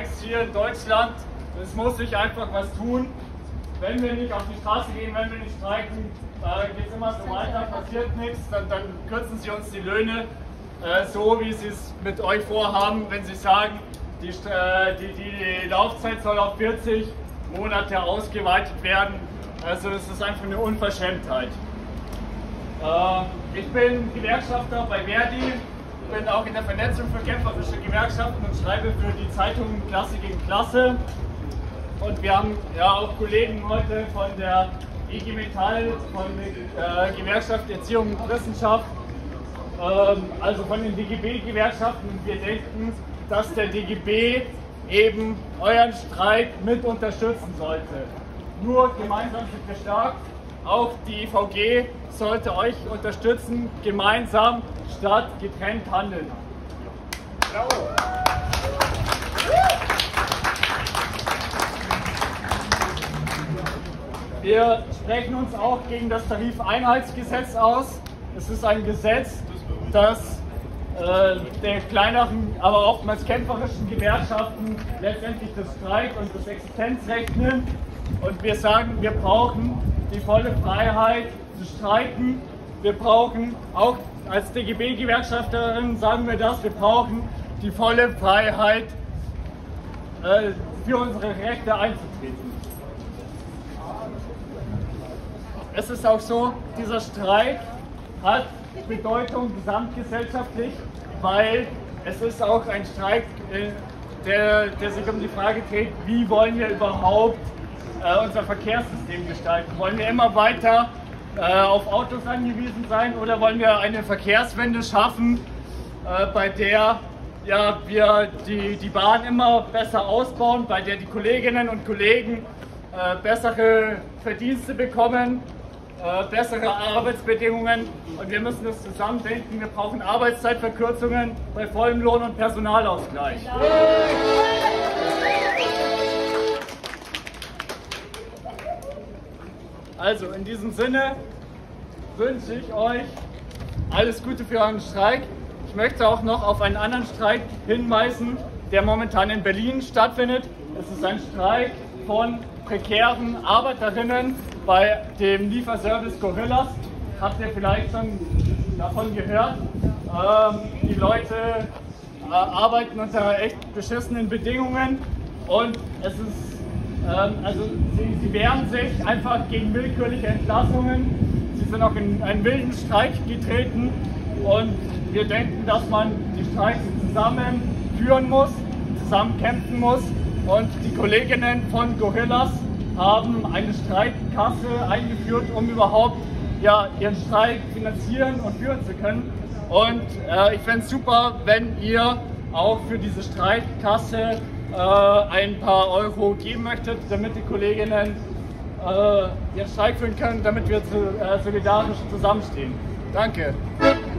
Streiks hier in Deutschland. Es muss sich einfach was tun. Wenn wir nicht auf die Straße gehen, wenn wir nicht streiken, geht es immer so weiter, passiert nichts, dann kürzen sie uns die Löhne, so wie sie es mit euch vorhaben, wenn sie sagen, die Laufzeit soll auf 40 Monate ausgeweitet werden. Also es ist einfach eine Unverschämtheit. Ich bin Gewerkschafter bei Verdi, bin auch in der Vernetzung für kämpferische Gewerkschaften und schreibe für die Zeitung Klasse gegen Klasse. Und wir haben ja auch Kollegen heute von der IG Metall, von der Gewerkschaft Erziehung und Wissenschaft, also von den DGB-Gewerkschaften. Und wir denken, dass der DGB eben euren Streik mit unterstützen sollte. Nur gemeinsam sind wir stark. Auch die IVG sollte euch unterstützen, gemeinsam statt getrennt handeln. Bravo. Wir sprechen uns auch gegen das Tarifeinheitsgesetz aus. Es ist ein Gesetz, das der kleineren, aber oftmals kämpferischen Gewerkschaften letztendlich das Streik- und das Existenzrecht nimmt. Und wir sagen, wir brauchen die volle Freiheit zu streiken. Wir brauchen, auch als DGB-Gewerkschafterin sagen wir das, wir brauchen die volle Freiheit für unsere Rechte einzutreten. Es ist auch so, dieser Streik hat Bedeutung gesamtgesellschaftlich, weil es ist auch ein Streik, der sich um die Frage dreht, wie wollen wir überhaupt unser Verkehrssystem gestalten? Wollen wir immer weiter auf Autos angewiesen sein oder wollen wir eine Verkehrswende schaffen, bei der wir die Bahn immer besser ausbauen, bei der die Kolleginnen und Kollegen bessere Verdienste bekommen, bessere Arbeitsbedingungen, und wir müssen das zusammendenken. Wir brauchen Arbeitszeitverkürzungen bei vollem Lohn und Personalausgleich. Also in diesem Sinne wünsche ich euch alles Gute für euren Streik. Ich möchte auch noch auf einen anderen Streik hinweisen, der momentan in Berlin stattfindet. Es ist ein Streik von prekären Arbeiterinnen bei dem Lieferservice Gorillas. Habt ihr vielleicht schon davon gehört? Die Leute arbeiten unter echt beschissenen Bedingungen und es ist, sie wehren sich einfach gegen willkürliche Entlassungen. Sie sind auch in einen wilden Streik getreten und wir denken, dass man die Streiks zusammen führen muss, zusammen kämpfen muss. Und die Kolleginnen von Gorillas haben eine Streikkasse eingeführt, um überhaupt ihren Streik finanzieren und führen zu können. Und ich fände es super, wenn ihr auch für diese Streikkasse ein paar Euro geben möchtet, damit die Kolleginnen ihren Streik führen können, damit wir solidarisch zusammenstehen. Danke.